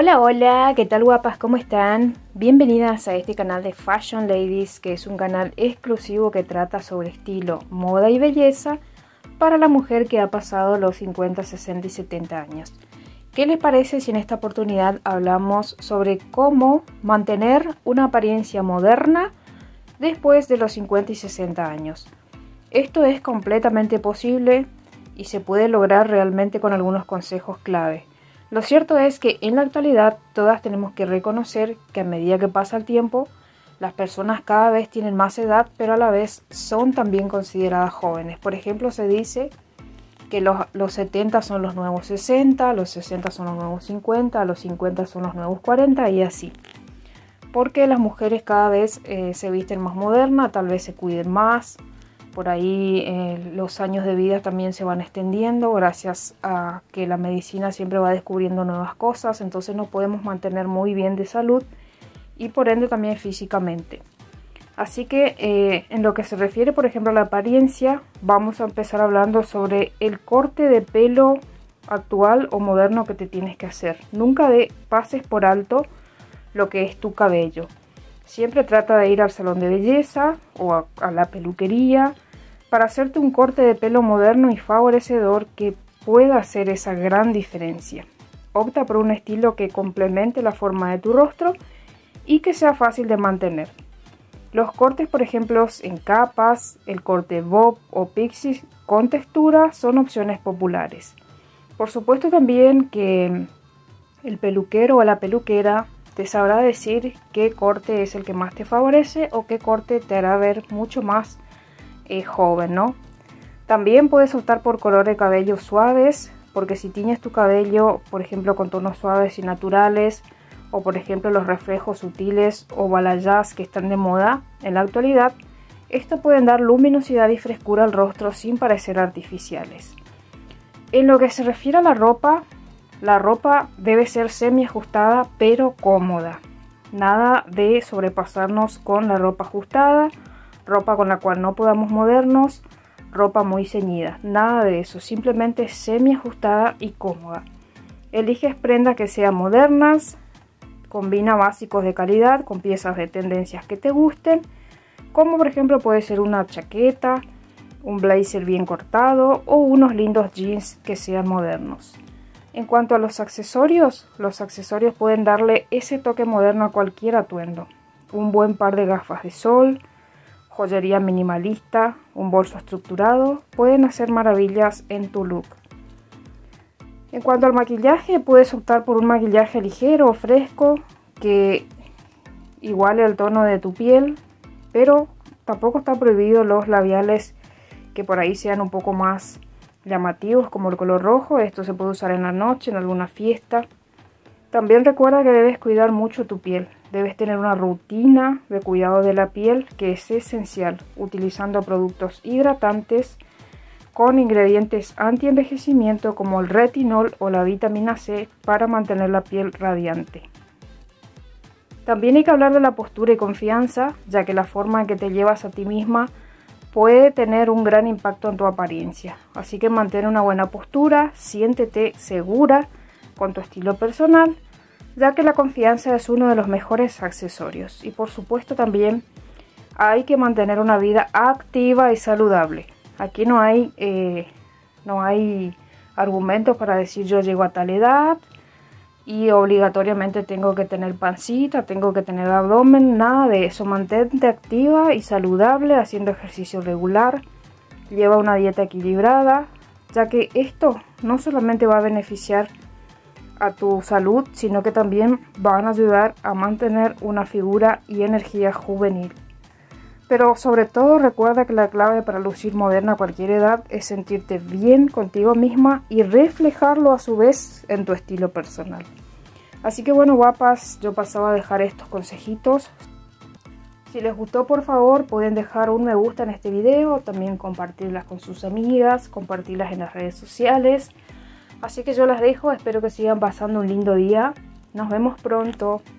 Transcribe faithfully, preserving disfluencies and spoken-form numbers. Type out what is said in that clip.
Hola, hola, ¿qué tal guapas? ¿Cómo están? Bienvenidas a este canal de Fashion Ladies, que es un canal exclusivo que trata sobre estilo, moda y belleza para la mujer que ha pasado los cincuenta, sesenta y setenta años. ¿Qué les parece si en esta oportunidad hablamos sobre cómo mantener una apariencia moderna después de los cincuenta y sesenta años? Esto es completamente posible y se puede lograr realmente con algunos consejos clave. Lo cierto es que en la actualidad todas tenemos que reconocer que a medida que pasa el tiempo, las personas cada vez tienen más edad, pero a la vez son también consideradas jóvenes. Por ejemplo, se dice que los, los setenta son los nuevos sesenta, los sesenta son los nuevos cincuenta, los cincuenta son los nuevos cuarenta y así. Porque las mujeres cada vez eh, se visten más modernas, tal vez se cuiden más. Por ahí eh, los años de vida también se van extendiendo gracias a que la medicina siempre va descubriendo nuevas cosas. Entonces nos podemos mantener muy bien de salud y por ende también físicamente. Así que eh, en lo que se refiere por ejemplo a la apariencia, vamos a empezar hablando sobre el corte de pelo actual o moderno que te tienes que hacer. Nunca de, pases por alto lo que es tu cabello. Siempre trata de ir al salón de belleza o a, a la peluquería para hacerte un corte de pelo moderno y favorecedor que pueda hacer esa gran diferencia. Opta por un estilo que complemente la forma de tu rostro y que sea fácil de mantener. Los cortes, por ejemplo, en capas, el corte bob o pixie con textura son opciones populares. Por supuesto también que el peluquero o la peluquera te sabrá decir qué corte es el que más te favorece o qué corte te hará ver mucho más eh, joven, ¿no? También puedes optar por colores de cabello suaves, porque si tiñes tu cabello, por ejemplo, con tonos suaves y naturales, o por ejemplo los reflejos sutiles o balayage que están de moda en la actualidad, estos pueden dar luminosidad y frescura al rostro sin parecer artificiales. En lo que se refiere a la ropa, la ropa debe ser semi ajustada pero cómoda. Nada de sobrepasarnos con la ropa ajustada, ropa con la cual no podamos movernos, ropa muy ceñida. Nada de eso, simplemente semi ajustada y cómoda. Eliges prendas que sean modernas, combina básicos de calidad con piezas de tendencias que te gusten, como por ejemplo puede ser una chaqueta, un blazer bien cortado o unos lindos jeans que sean modernos. En cuanto a los accesorios, los accesorios pueden darle ese toque moderno a cualquier atuendo. Un buen par de gafas de sol, joyería minimalista, un bolso estructurado, pueden hacer maravillas en tu look. En cuanto al maquillaje, puedes optar por un maquillaje ligero o fresco que iguale al tono de tu piel, pero tampoco está prohibido los labiales que por ahí sean un poco más llamativos como el color rojo. Esto se puede usar en la noche, en alguna fiesta. También recuerda que debes cuidar mucho tu piel. Debes tener una rutina de cuidado de la piel que es esencial, utilizando productos hidratantes con ingredientes anti-envejecimiento como el retinol o la vitamina C para mantener la piel radiante. También hay que hablar de la postura y confianza, ya que la forma en que te llevas a ti misma puede tener un gran impacto en tu apariencia. Así que mantén una buena postura, siéntete segura con tu estilo personal, ya que la confianza es uno de los mejores accesorios. Y por supuesto también hay que mantener una vida activa y saludable. Aquí no hay, eh, no hay argumentos para decir yo llego a tal edad y obligatoriamente tengo que tener pancita, tengo que tener abdomen, nada de eso. Mantente activa y saludable haciendo ejercicio regular, lleva una dieta equilibrada, ya que esto no solamente va a beneficiar a tu salud, sino que también van a ayudar a mantener una figura y energía juvenil. Pero sobre todo recuerda que la clave para lucir moderna a cualquier edad es sentirte bien contigo misma y reflejarlo a su vez en tu estilo personal. Así que bueno guapas, yo pasaba a dejar estos consejitos. Si les gustó, por favor pueden dejar un me gusta en este video, también compartirlas con sus amigas, compartirlas en las redes sociales. Así que yo las dejo, espero que sigan pasando un lindo día. Nos vemos pronto.